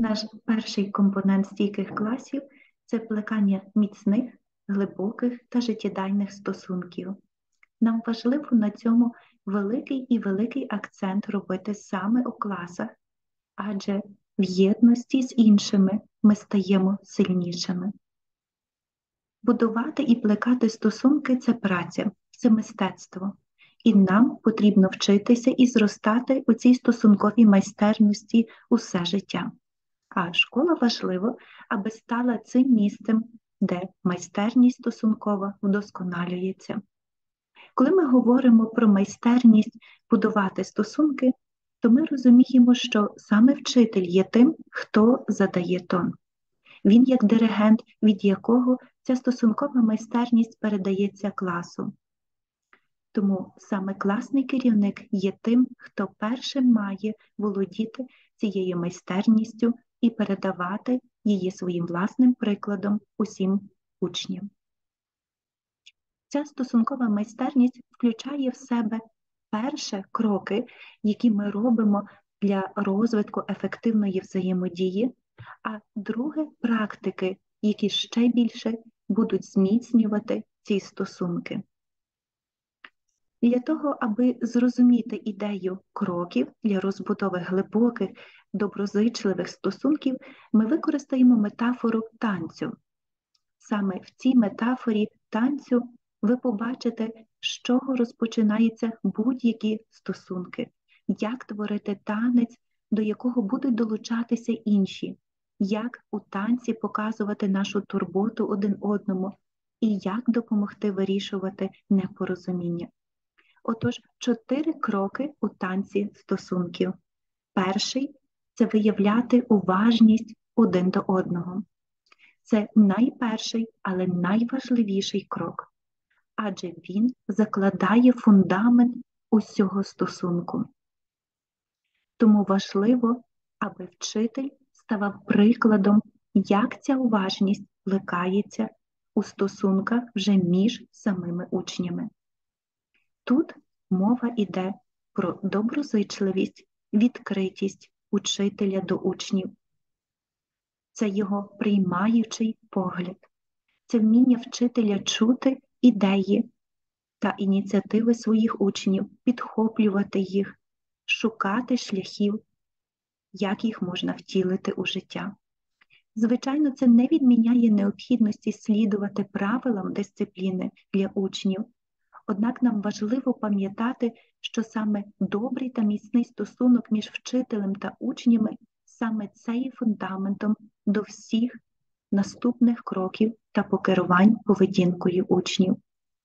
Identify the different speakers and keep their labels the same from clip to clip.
Speaker 1: Наш перший компонент стійких класів – це плекання міцних, глибоких та життєдайних стосунків. Нам важливо на цьому великий акцент робити саме у класах, адже в єдності з іншими ми стаємо сильнішими. Будувати і плекати стосунки – це праця, це мистецтво. І нам потрібно вчитися і зростати у цій стосунковій майстерності усе життя. А школа важливо, аби стала цим місцем, де майстерність стосункова вдосконалюється. Коли ми говоримо про майстерність будувати стосунки, то ми розуміємо, що саме вчитель є тим, хто задає тон. Він як диригент, від якого ця стосункова майстерність передається класу. Тому саме класний керівник є тим, хто першим має володіти цією майстерністю і передавати її своїм власним прикладом усім учням. Ця стосункова майстерність включає в себе перші кроки, які ми робимо для розвитку ефективної взаємодії, а друге – практики, які ще більше будуть зміцнювати ці стосунки. Для того, аби зрозуміти ідею кроків для розбудови глибоких, доброзичливих стосунків, ми використаємо метафору танцю. Саме в цій метафорі танцю ви побачите, з чого розпочинаються будь-які стосунки, як творити танець, до якого будуть долучатися інші, як у танці показувати нашу турботу один одному і як допомогти вирішувати непорозуміння. Отож, 4 кроки у танці стосунків. Перший – це виявляти уважність один до одного. Це найперший, але найважливіший крок, адже він закладає фундамент усього стосунку. Тому важливо, аби вчитель ставав прикладом, як ця уважність плекається у стосунках вже між самими учнями. Тут мова йде про доброзичливість, відкритість учителя до учнів. Це його приймаючий погляд. Це вміння вчителя чути ідеї та ініціативи своїх учнів, підхоплювати їх, шукати шляхів, як їх можна втілити у життя. Звичайно, це не відміняє необхідності слідувати правилам дисципліни для учнів. Однак нам важливо пам'ятати, що саме добрий та міцний стосунок між вчителем та учнями саме це є фундаментом до всіх наступних кроків та покерувань поведінкою учнів.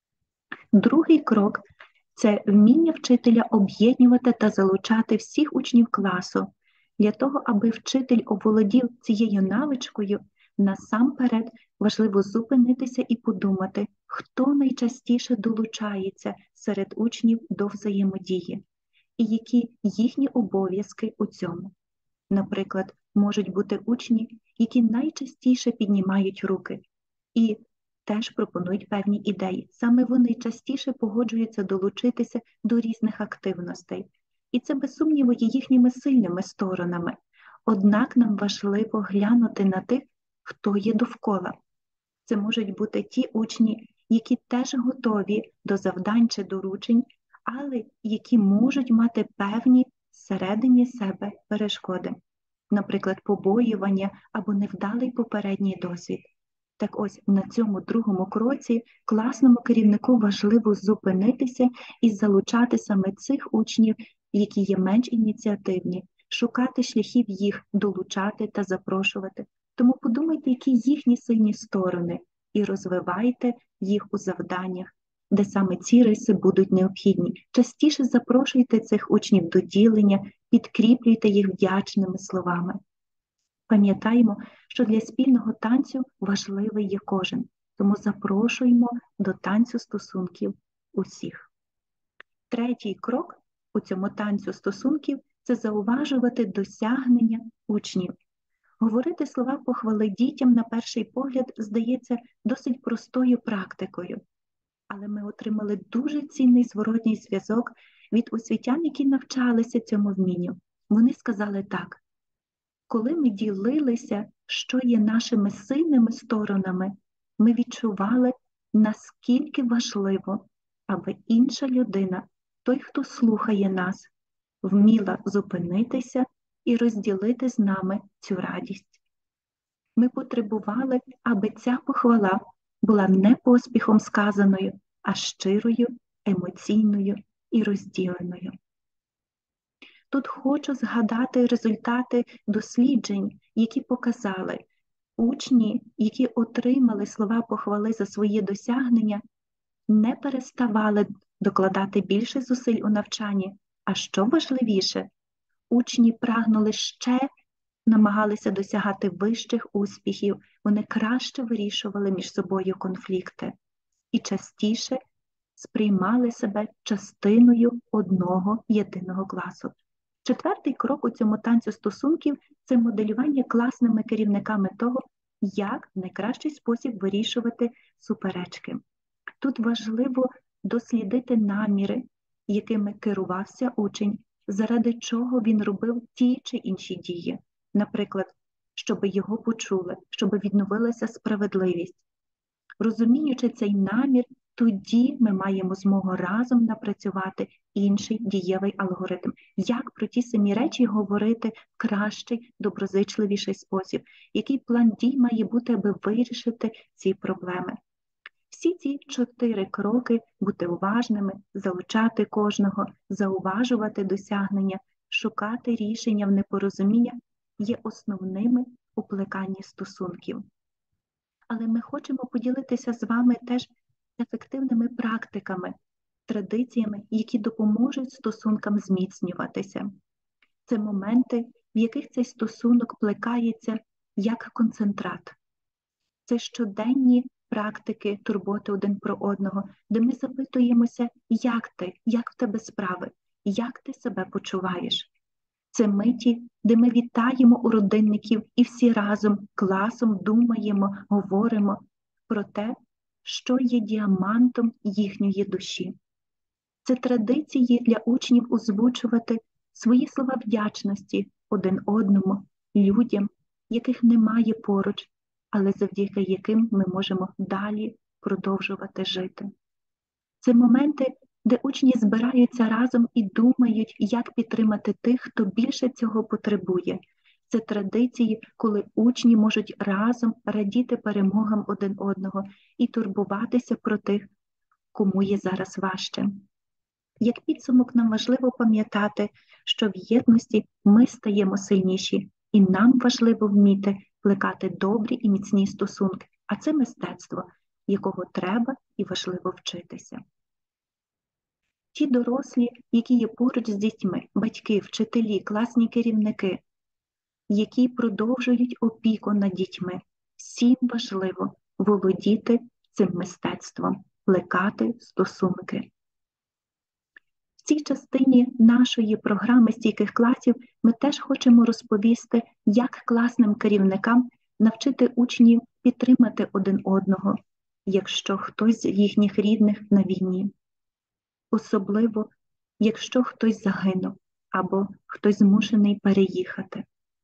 Speaker 1: Другий крок – це вміння вчителя об'єднувати та залучати всіх учнів класу. Для того, аби вчитель оволодів цією навичкою, насамперед важливо зупинитися і подумати, хто найчастіше долучається серед учнів до взаємодії і які їхні обов'язки у цьому. Наприклад, можуть бути учні, які найчастіше піднімають руки і теж пропонують певні ідеї. Саме вони частіше погоджуються долучитися до різних активностей. І це, без сумніву, є їхніми сильними сторонами. Однак нам важливо глянути на тих, хто є довкола. Це можуть бути ті учні, які теж готові до завдань чи доручень, але які можуть мати певні всередині себе перешкоди. Наприклад, побоювання або невдалий попередній досвід. Так ось, на цьому другому кроці класному керівнику важливо зупинитися і залучати саме цих учнів, які є менш ініціативні, шукати шляхів їх долучати та запрошувати. Тому подумайте, які їхні сильні сторони, і розвивайте їх у завданнях, де саме ці риси будуть необхідні. Частіше запрошуйте цих учнів до ділення, підкріплюйте їх вдячними словами. Пам'ятаємо, що для спільного танцю важливий є кожен, тому запрошуємо до танцю стосунків усіх. Третій крок у цьому танцю стосунків – це зауважувати досягнення учнів. Говорити слова похвали дітям, на перший погляд, здається досить простою практикою. Але ми отримали дуже цінний зворотній зв'язок від освітян, які навчалися цьому вмінню. Вони сказали так: Коли ми ділилися, що є нашими сильними сторонами, ми відчували, наскільки важливо, аби інша людина, той, хто слухає нас, вміла зупинитися і розділити з нами цю радість. Ми потребували, аби ця похвала була не поспіхом сказаною, а щирою, емоційною і розділеною. Тут хочу згадати результати досліджень, які показали, учні, які отримали слова похвали за свої досягнення, не переставали докладати більше зусиль у навчанні, а що важливіше, учні прагнули ще, намагалися досягати вищих успіхів, вони краще вирішували між собою конфлікти і частіше сприймали себе частиною одного єдиного класу. Четвертий крок у цьому танцю стосунків – це моделювання класними керівниками того, як в найкращий спосіб вирішувати суперечки. Тут важливо дослідити наміри, якими керувався учень, заради чого він робив ті чи інші дії. Наприклад, щоб його почули, щоб відновилася справедливість. Розуміючи цей намір, тоді ми маємо змогу разом напрацювати інший дієвий алгоритм. Як про ті самі речі говорити в кращий, доброзичливіший спосіб? Який план дій має бути, аби вирішити ці проблеми? Всі ці 4 кроки – бути уважними, залучати кожного, зауважувати досягнення, шукати рішення в непорозуміння – є основними у плеканні стосунків. Але ми хочемо поділитися з вами теж ефективними практиками, традиціями, які допоможуть стосункам зміцнюватися. Це моменти, в яких цей стосунок плекається як концентрат. Це щоденні практики турботи один про одного, де ми запитуємося, як ти, як в тебе справи, як ти себе почуваєш. Це миті, де ми вітаємо у родинників і всі разом, класом думаємо, говоримо про те, що є діамантом їхньої душі. Це традиції для учнів озвучувати свої слова вдячності один одному, людям, яких немає поруч, але завдяки яким ми можемо далі продовжувати жити. Це моменти, де учні збираються разом і думають, як підтримати тих, хто більше цього потребує. Це традиції, коли учні можуть разом радіти перемогам один одного і турбуватися про тих, кому є зараз важче. Як підсумок нам важливо пам'ятати, що в єдності ми стаємо сильніші, і нам важливо вміти плекати добрі і міцні стосунки, а це мистецтво, якого треба і важливо вчитися. Ті дорослі, які є поруч з дітьми, батьки, вчителі, класні керівники, які продовжують опіку над дітьми, всім важливо володіти цим мистецтвом, плекати стосунки. В цій частині нашої програми стійких класів ми теж хочемо розповісти, як класним керівникам навчити учнів підтримати один одного, якщо хтось з їхніх рідних на війні. Особливо, якщо хтось загинув або хтось змушений переїхати.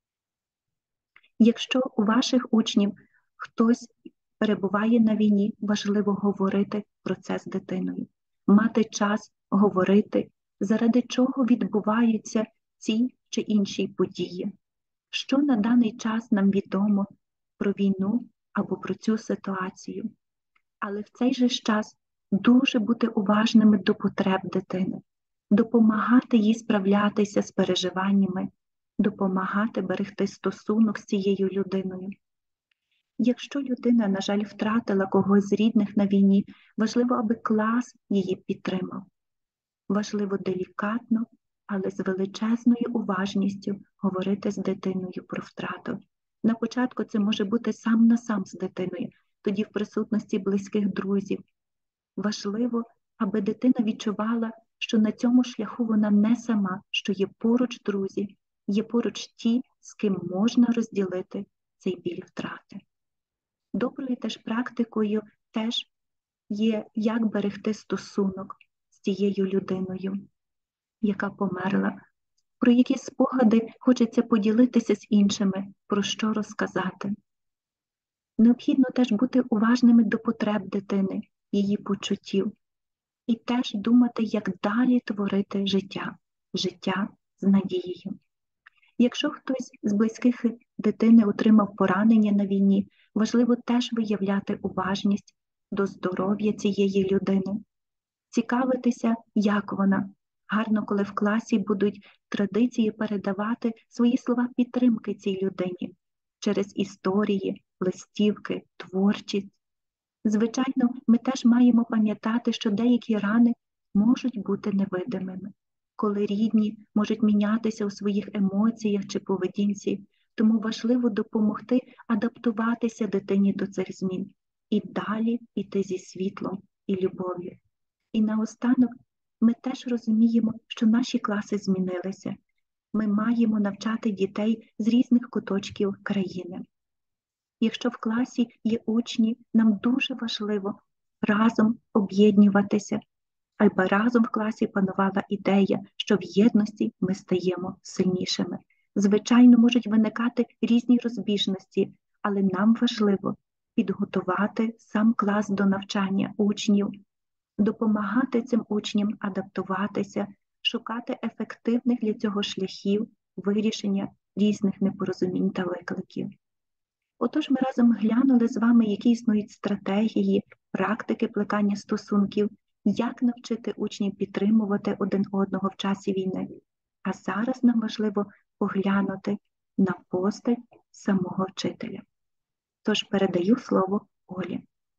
Speaker 1: Якщо у ваших учнів хтось перебуває на війні, важливо говорити про це з дитиною, мати час говорити, заради чого відбуваються ці чи інші події, що на даний час нам відомо про війну або про цю ситуацію. Але в цей же час дуже бути уважними до потреб дитини, допомагати їй справлятися з переживаннями, допомагати берегти стосунок з цією людиною. Якщо людина, на жаль, втратила когось з рідних на війні, важливо, аби клас її підтримав. Важливо делікатно, але з величезною уважністю говорити з дитиною про втрату. На початку це може бути сам на сам з дитиною, тоді в присутності близьких друзів. Важливо, аби дитина відчувала, що на цьому шляху вона не сама, що є поруч друзі, є поруч ті, з ким можна розділити цей біль втрати. Доброю теж практикою теж є, як берегти стосунок з тією людиною, яка померла, про які спогади хочеться поділитися з іншими, про що розказати. Необхідно теж бути уважними до потреб дитини, її почуттів, і теж думати, як далі творити життя з надією. Якщо хтось з близьких дитини отримав поранення на війні, важливо теж виявляти уважність до здоров'я цієї людини, цікавитися, як вона. Гарно, коли в класі будуть традиції передавати свої слова підтримки цій людині через історії, листівки, творчість. Звичайно, ми теж маємо пам'ятати, що деякі рани можуть бути невидимими, коли рідні можуть мінятися у своїх емоціях чи поведінці, тому важливо допомогти адаптуватися дитині до цих змін і далі йти зі світлом і любов'ю. І наостанок ми теж розуміємо, що наші класи змінилися. Ми маємо навчати дітей з різних куточків країни. Якщо в класі є учні, нам дуже важливо разом об'єднуватися, аби разом в класі панувала ідея, що в єдності ми стаємо сильнішими. Звичайно, можуть виникати різні розбіжності, але нам важливо підготувати сам клас до навчання учнів, допомагати цим учням адаптуватися, шукати ефективних для цього шляхів вирішення різних непорозумінь та викликів. Отож, ми разом глянули з вами, які існують стратегії, практики плекання стосунків, як навчити учнів підтримувати один одного в часі війни. А зараз нам важливо поглянути на постать самого вчителя. Тож передаю слово Олі.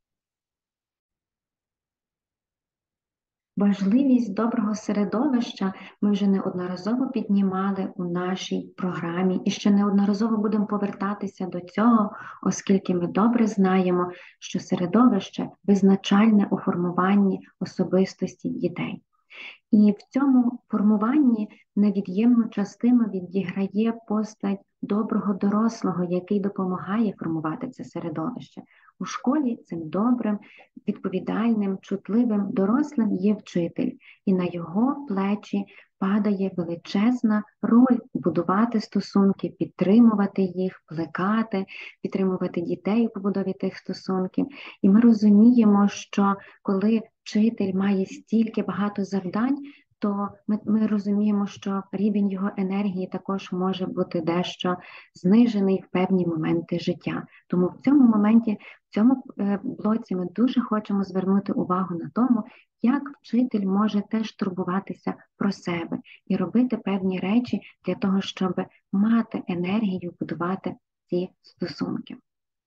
Speaker 2: Важливість доброго середовища ми вже неодноразово піднімали у нашій програмі і ще неодноразово будемо повертатися до цього, оскільки ми добре знаємо, що середовище визначальне у формуванні особистості дітей. І в цьому формуванні невід'ємну частину відіграє постать доброго дорослого, який допомагає формувати це середовище. У школі цим добрим, відповідальним, чутливим дорослим є вчитель, і на його плечі падає величезна роль будувати стосунки, підтримувати їх, плекати, підтримувати дітей у побудові тих стосунків. І ми розуміємо, що коли вчитель має стільки багато завдань, то ми розуміємо, що рівень його енергії також може бути дещо знижений в певні моменти життя. Тому в цьому моменті, в цьому блоці ми дуже хочемо звернути увагу на тому, як вчитель може теж турбуватися про себе і робити певні речі для того, щоб мати енергію будувати ці стосунки.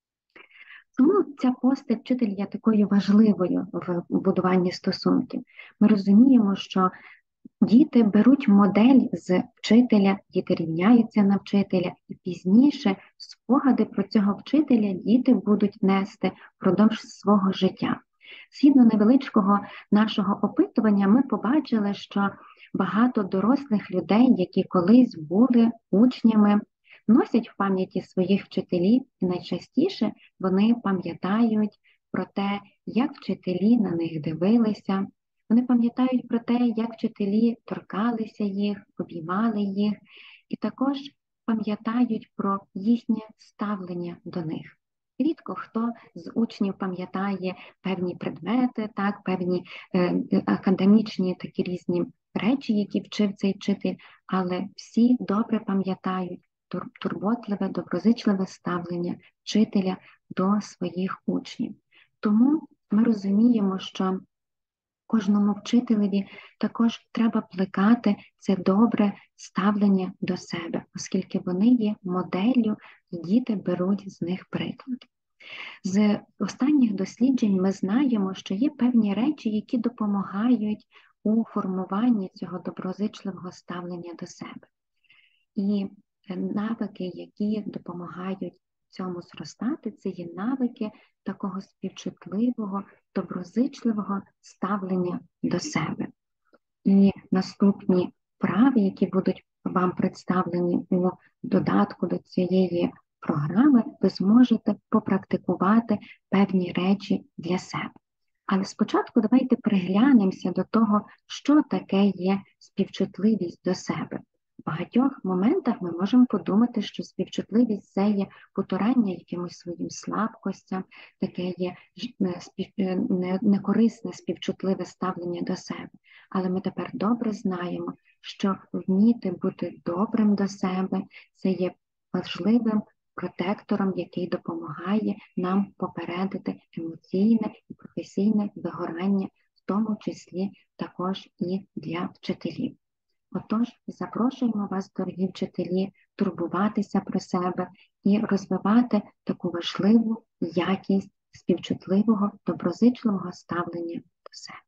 Speaker 2: Тому ця постать вчителя є такою важливою в будуванні стосунків. Ми розуміємо, що діти беруть модель з вчителя, діти рівняються на вчителя, і пізніше спогади про цього вчителя діти будуть нести впродовж свого життя. Згідно невеличкого нашого опитування, ми побачили, що багато дорослих людей, які колись були учнями, носять в пам'яті своїх вчителів, і найчастіше вони пам'ятають про те, як вчителі на них дивилися. Вони пам'ятають про те, як вчителі торкалися їх, обіймали їх, і також пам'ятають про їхнє ставлення до них. Рідко хто з учнів пам'ятає певні предмети, так, певні академічні такі різні речі, які вчив цей вчитель, але всі добре пам'ятають турботливе, доброзичливе ставлення вчителя до своїх учнів. Тому ми розуміємо, що кожному вчителеві також треба плекати це добре ставлення до себе, оскільки вони є моделлю, і діти беруть з них приклад. З останніх досліджень ми знаємо, що є певні речі, які допомагають у формуванні цього доброзичливого ставлення до себе. І навики, які допомагають цьому зростати, це є навики такого співчутливого, доброзичливого ставлення до себе. І наступні вправи, які будуть вам представлені у додатку до цієї програми, ви зможете попрактикувати певні речі для себе. Але спочатку давайте приглянемося до того, що таке є співчутливість до себе. багатьох моментах ми можемо подумати, що співчутливість – це є потурання якимось своїм слабкостям, таке є некорисне співчутливе ставлення до себе. Але ми тепер добре знаємо, що вміти бути добрим до себе – це є важливим протектором, який допомагає нам попередити емоційне і професійне вигорання, в тому числі також і для вчителів. Отож, запрошуємо вас, дорогі вчителі, турбуватися про себе і розвивати таку важливу якість співчутливого, доброзичливого ставлення до себе.